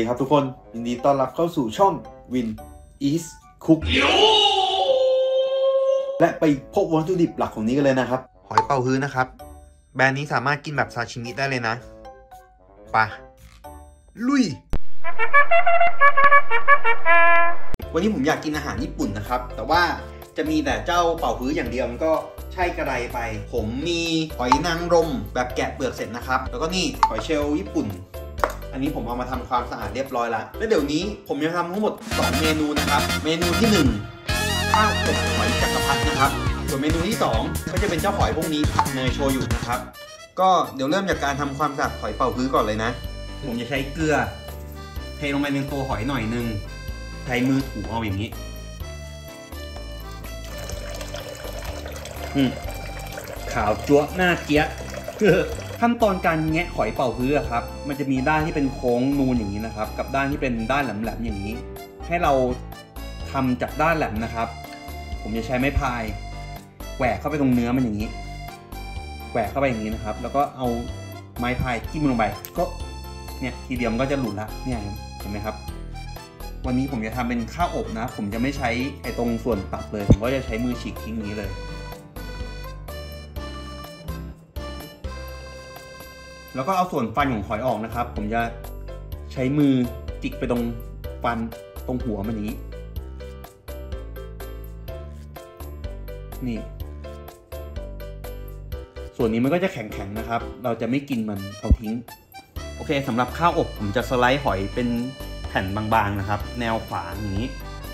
ดีครับทุกคนยินดีต้อนรับเข้าสู่ช่อง Win East Cook และไปพบวัตถุดิบหลักของนี้กันเลยนะครับหอยเป๋าฮื้อนะครับแบรนด์นี้สามารถกินแบบซาชิมิได้เลยนะไปลุยวันนี้ผมอยากกินอาหารญี่ปุ่นนะครับแต่ว่าจะมีแต่เจ้าเป๋าฮื้ออย่างเดียวมันก็ใช่กระไรไปผมมีหอยนางรมแบบแกะเปลือกเสร็จนะครับแล้วก็นี่หอยเชลล์ญี่ปุ่นอันนี้ผมเอามาทำความสะอาดเรียบร้อยแล้วและเดี๋ยวนี้ผมจะทำทั้งหมด2เมนูนะครับเมนูที่1ข้าวอบหอยจักรพรรดินะครับส่วนเมนูที่2ก็จะเป็นเจ้าหอยพวกนี้ผัดเนยโชยุนะครับก็เดี๋ยวเริ่มจากการทำความสะอาดหอยเป๋าฮื้อก่อนเลยนะผมจะใช้เกลือเทลงไปในตัวหอยหน่อยนึงใช้มือถูเอาอย่างนี้ขาวจั๊วหน้าเกี้ยขั้นตอนการแงะหอยเป๋าฮื้อครับมันจะมีด้านที่เป็นโค้งนูนอย่างนี้นะครับกับด้านที่เป็นด้านแหลมๆอย่างนี้ให้เราทำจากด้านแหลมนะครับผมจะใช้ไม้พายแหวกเข้าไปตรงเนื้อมันอย่างนี้แหวกเข้าไปอย่างนี้นะครับแล้วก็เอาไม้พายจิ้มลงไปก็เนี่ยทีเดียวมันก็จะหลุดละเนี่ยเห็นไหมครับวันนี้ผมจะทำเป็นข้าวอบนะผมจะไม่ใช้ไอ้ตรงส่วนตัดเลยผมก็จะใช้มือฉีกทิ้งนี้เลยแล้วก็เอาส่วนฟันของหอยออกนะครับผมจะใช้มือจิกไปตรงฟันตรงหัวมันนี้นี่ส่วนนี้มันก็จะแข็งๆนะครับเราจะไม่กินมันเอาทิ้งโอเคสำหรับข้าวอบผมจะสไลด์หอยเป็นแผ่นบางๆนะครับแนวขวางอย่างนี้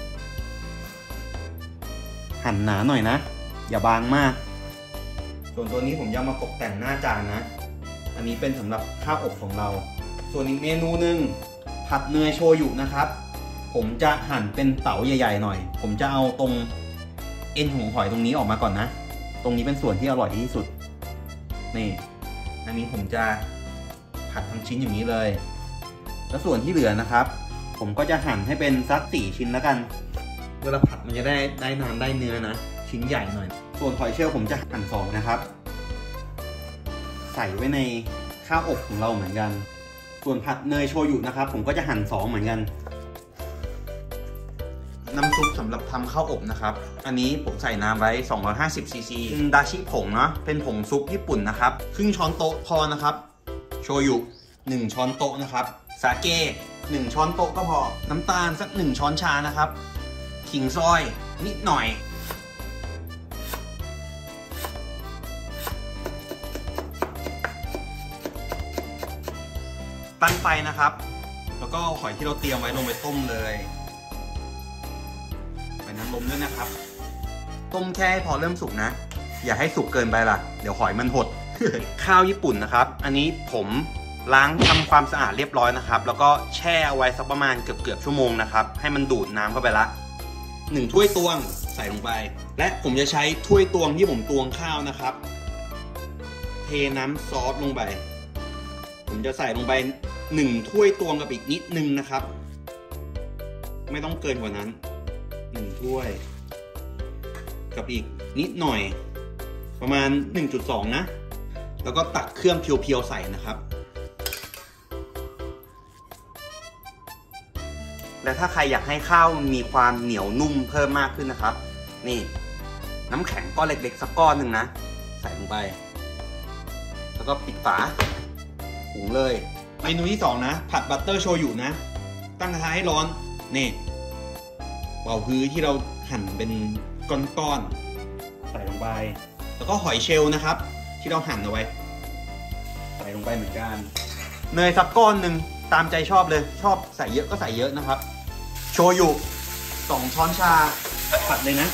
หั่นหนาหน่อยนะอย่าบางมากส่วนตัวนี้ผมจะมาตกแต่งหน้าจานนะอันนี้เป็นสำหรับข้าวอบของเราส่วนอีกเมนูหนึ่งผัดเนยโชยุนะครับผมจะหั่นเป็นเต๋าใหญ่ๆหน่อยผมจะเอาตรงเอ็นของหอยตรงนี้ออกมาก่อนนะตรงนี้เป็นส่วนที่อร่อยที่สุดนี่อันนี้ผมจะผัดทั้งชิ้นอย่างนี้เลยแล้วส่วนที่เหลือนะครับผมก็จะหั่นให้เป็นสัก4ชิ้นแล้วกันเวลาผัดมันจะได้น้ำได้เนื้อนะชิ้นใหญ่หน่อยส่วนหอยเชลล์ผมจะหั่น2นะครับใส่ไว้ในข้าวอบของเราเหมือนกันส่วนผัดเนยโชยุนะครับผมก็จะหั่น2เหมือนกันน้ำซุปสำหรับทำข้าวอบนะครับอันนี้ผมใส่น้ำไว้250ซีซีดาชิผงเนาะเป็นผงซุปญี่ปุ่นนะครับครึ่งช้อนโต๊ะพอนะครับโชยุ1ช้อนโต๊ะนะครับสาเก1ช้อนโต๊ะก็พอน้ำตาลสัก1ช้อนชานะครับขิงซอยนิดหน่อยตั้งไฟนะครับแล้วก็หอยที่เราเตรียมไว้ลงไปต้มเลยใส่น้ำลมด้วยนะครับต้มแค่พอเริ่มสุกนะอย่าให้สุกเกินไปล่ะเดี๋ยวหอยมันหด ข้าวญี่ปุ่นนะครับอันนี้ผมล้างทำความสะอาดเรียบร้อยนะครับแล้วก็แช่เอาไว้สักประมาณเกือบชั่วโมงนะครับให้มันดูดน้ำเข้าไปละ1ถ้วยตวงใส่ลงไปและผมจะใช้ถ้วยตวงที่ผมตวงข้าวนะครับเทน้ำซอสลงไปผมจะใส่ลงไป1ถ้วยตวงกับอีกนิดนึงนะครับไม่ต้องเกินกว่านั้น1ถ้วยกับอีกนิดหน่อยประมาณ 1.2 นะแล้วก็ตักเครื่องเพียวๆใส่นะครับและถ้าใครอยากให้ข้าวมีความเหนียวนุ่มเพิ่มมากขึ้นนะครับนี่น้ำแข็งก้อนเล็กๆสักก้อนหนึ่งนะใส่ลงไปแล้วก็ปิดฝาหุงเลยเมนูที่2นะผัดบัตเตอร์โชยุนะตั้งกระทะให้ร้อนนี่เป๋าฮื้อที่เราหั่นเป็นก้อนๆใส่ลงไปแล้วก็หอยเชลล์นะครับที่เราหั่นเอาไว้ใส่ลงไปเหมือนกันเนยสักก้อนหนึ่งตามใจชอบเลยชอบใส่เยอะก็ใส่เยอะนะครับโชยุ2ช้อนชาผัดเลยนะ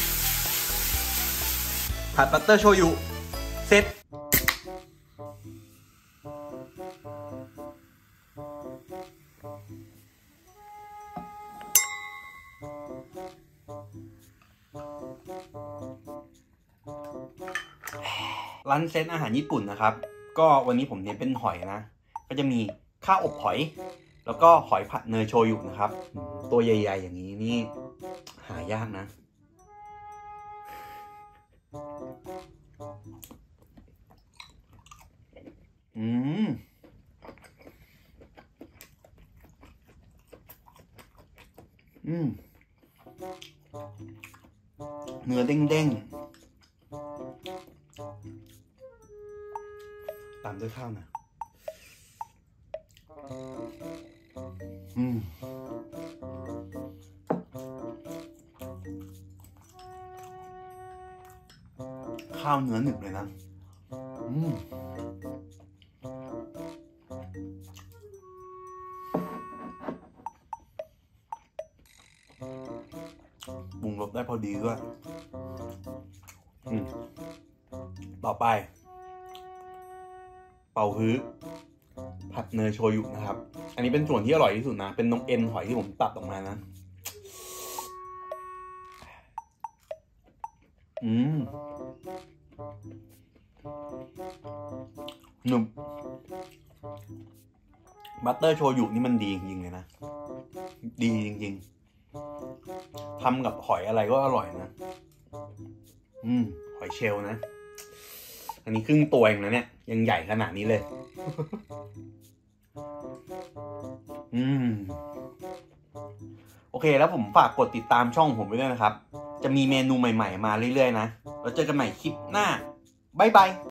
ผัดบัตเตอร์โชยุเสร็จร้านเซตอาหารญี่ปุ่นนะครับก็วันนี้ผมเน้นเป็นหอยนะก็จะมีข้าวอบหอยแล้วก็หอยผัดเนยโชยุนะครับตัวใหญ่ๆอย่างนี้นี่หายากนะเนื้อเด้งๆตามด้วยข้าวนะข้าวเนื้อหนึบเลยนะปรุงรสได้พอดีด้วยต่อไปเป่าฮื้อผัดเนยโชยุนะครับอันนี้เป็นส่วนที่อร่อยที่สุดนะเป็นนมเอ็นหอยที่ผมตัดออกมานะหนุ่มบัตเตอร์โชยุนี่มันดีจริงๆเลยนะดีจริงๆทำกับหอยอะไรก็อร่อยนะหอยเชลล์นะอันนี้ครึ่งตัวเองนะเนี่ยยังใหญ่ขนาดนี้เลยโอเคแล้วผมฝากกดติดตามช่องผมไว้ด้วยนะครับจะมีเมนูใหม่ๆมาเรื่อยๆนะแล้วเจอกันใหม่คลิปหน้าบ๊ายบาย